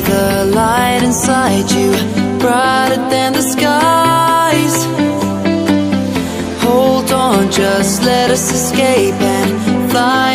the light inside you, brighter than the skies. Hold on, just let us escape and fly